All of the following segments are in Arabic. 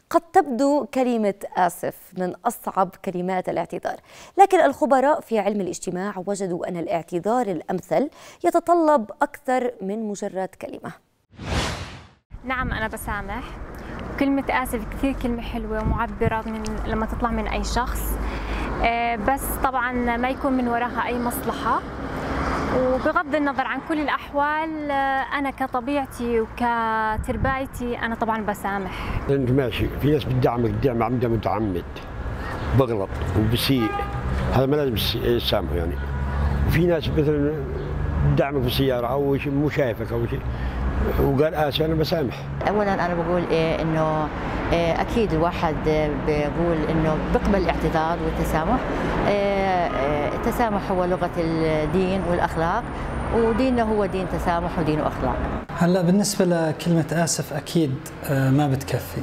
قد تبدو كلمة آسف من أصعب كلمات الاعتذار، لكن الخبراء في علم الاجتماع وجدوا أن الاعتذار الأمثل يتطلب أكثر من مجرد كلمة. نعم، أنا بسامح. كلمة آسف كثير كلمة حلوة ومعبرة لما تطلع من أي شخص، بس طبعا ما يكون من وراها أي مصلحة. وبغض النظر عن كل الأحوال، أنا كطبيعتي وكتربايتي أنا طبعا بسامح. أنت ماشي، في ناس بتدعمك الدعم عمدا متعمد، بغلط وبسيء، هذا ما لازم يسامحه يعني. وفي ناس مثلا بتدعمك في السيارة أو شيء مو شايفك أو شيء وقال آسف أنا بسامح. أولا أنا بقول إنه أكيد الواحد بيقول إنه بيقبل الاعتذار والتسامح. التسامح هو لغة الدين والأخلاق، وديننا هو دين تسامح ودين أخلاق. هلا بالنسبة لكلمة آسف أكيد ما بتكفي،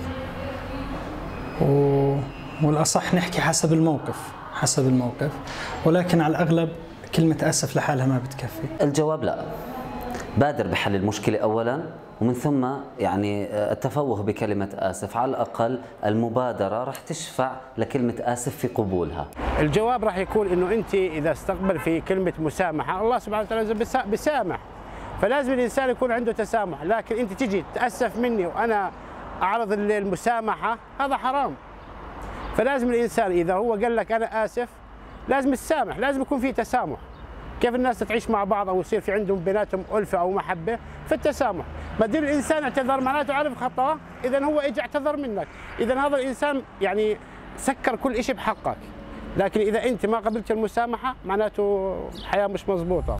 والأصح نحكي حسب الموقف، ولكن على الأغلب كلمة آسف لحالها ما بتكفي. الجواب لا، بادر بحل المشكلة أولاً، ومن ثم يعني التفوه بكلمة آسف. على الأقل المبادرة راح تشفع لكلمة آسف في قبولها. الجواب راح يكون إنه أنت إذا استقبل في كلمة مسامحة، الله سبحانه وتعالى بيسامح، فلازم الإنسان يكون عنده تسامح. لكن أنت تجي تأسف مني وأنا أعرض المسامحة، هذا حرام. فلازم الإنسان إذا هو قال لك أنا آسف لازم تسامح، لازم يكون في تسامح. كيف الناس تعيش مع بعض او يصير في عندهم بيناتهم ألفة او محبه؟ في التسامح. ما دام الانسان اعتذر معناته عرف خطأه، اذا هو اجى اعتذر منك، اذا هذا الانسان يعني سكر كل شيء بحقك. لكن اذا انت ما قبلت المسامحه معناته الحياه مش مضبوطه.